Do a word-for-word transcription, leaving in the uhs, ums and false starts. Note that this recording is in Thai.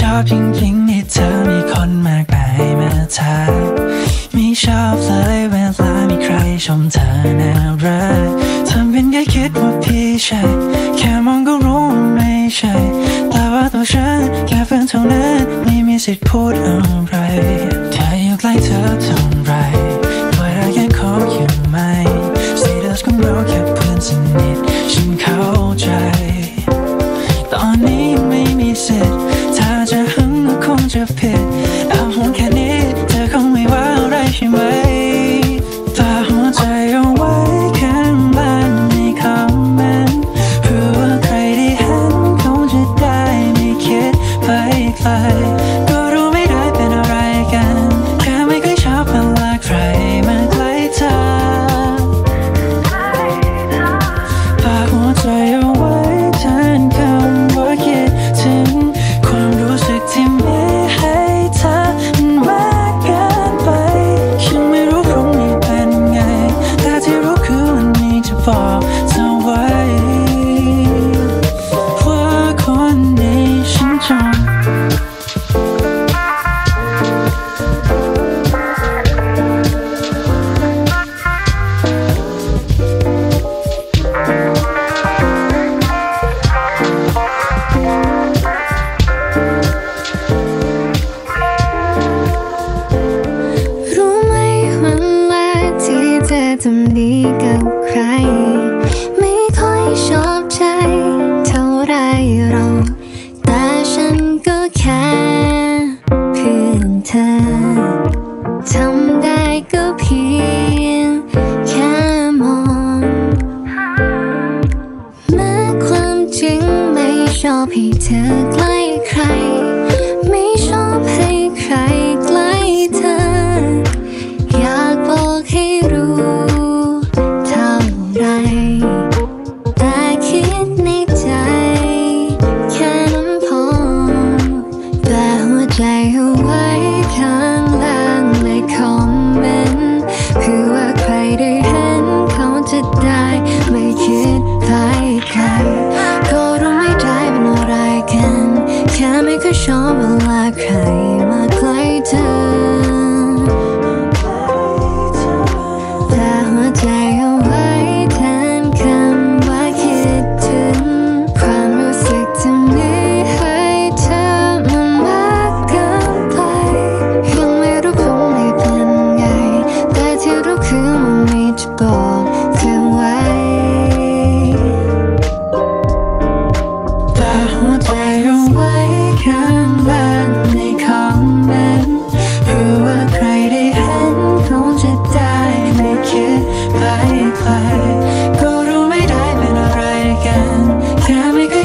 อบจริงๆที่เธอมีคนมากมายมาทักไม่ชอบเลยเวลามีใครชมเธอน่ารักทำเป็นแค่คิดว่าพี่ใช่แค่มองก็รู้ว่าไม่ใช่แต่ว่าตัวฉันแค่เพื่อนเท่านั้นไม่มีสิทธิ์พูดอะไรแค่อยู่ใกล้เธอเท่าไรด้วยรักยังคงอยู่ไหม Status ของเราแค่เพื่อนสนิทฉันเข้าใจตอนนี้ไม่มีสิทธิ์ถ้าจะหึงก็คงจะผิดเอาห่วงแค่นี้เธอคงไม่ว่าอะไรใช่ไหมฝากหัวใจเอาไว้ข้างล่างในคอมเมนต์เพื่อว่าใครได้เห็นคงจะได้ไม่คิดไปไกลก็รู้ไม่ได้เป็นอะไรกันแค่ไม่เคยชอบเวลาใครมาใกล้เธอฝากหัวใจเอาไว้แทนคำว่าคิดถึงความรู้สึกที่มีให้เธอมันมากเกินไปฉันไม่รู้พรุ่งนี้เป็นไงแต่ที่รู้คือวันนี้จะบอกเธอไว้ว่าคนนี้ฉันจองรู้ไหมวันแรกที่เธอทำดีกับใครไม่ค่อยชอบใจเท่าไรหรอกแต่ฉันก็แค่เพื่อนเธอทำได้ก็เพียงแค่มองแม้ความจริงไม่ชอบให้เธอใกล้ใครไม่ชอบให้ใครใกล้เธออยากบอกให้รู้เท่าไรแต่คิดในใจแค่นั้นพอแต่หัวใจเอาไว้ข้างล่างในคอมเมนต์เพื่อว่าใครได้เห็นเขาจะได้ไม่คิดไปไกลก็รู้ไม่ได้เป็นอะไรกันแค่ไม่เคยชอบเวลาใครมาใกล้เธอแต่หัวใจเอาไว้แทนคำว่าคิดถึงความรู้สึกที่มีให้เธอมันมากเกินไปยังไม่รู้คงไม่เป็นไงแต่ที่รู้คือมันมีจะบอกเธอไว้ฝากหัวใจเอาไว้ข้างล่างในคอมเมนต์เพื่อว่าใครได้เห็นคงจะได้ไม่คิดไปไกลก็รู้ไม่ได้เป็นอะไรกันแค่ไม่เคย